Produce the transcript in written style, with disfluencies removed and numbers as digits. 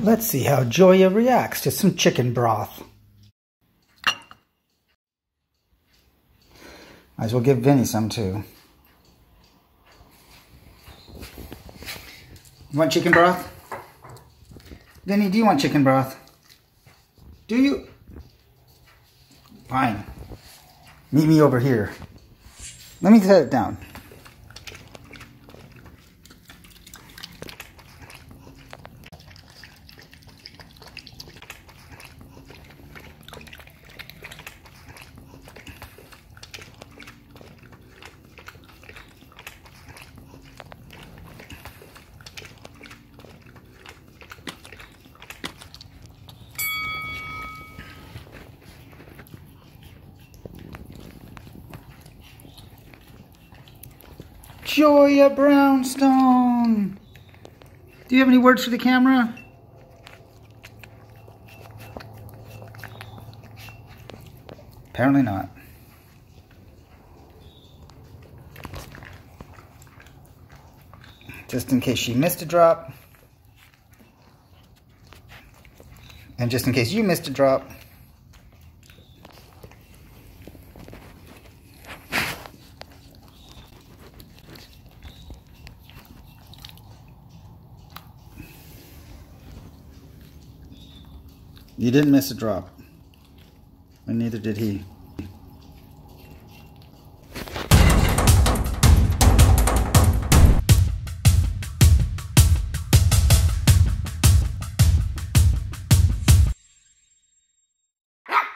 Let's see how Gioia reacts to some chicken broth. Might as well give Vinny some too. You want chicken broth? Vinny, do you want chicken broth? Do you? Fine. Meet me over here. Let me set it down. Gioia Brownstone! Do you have any words for the camera? Apparently not. Just in case she missed a drop. And just in case you missed a drop. You didn't miss a drop, and neither did he.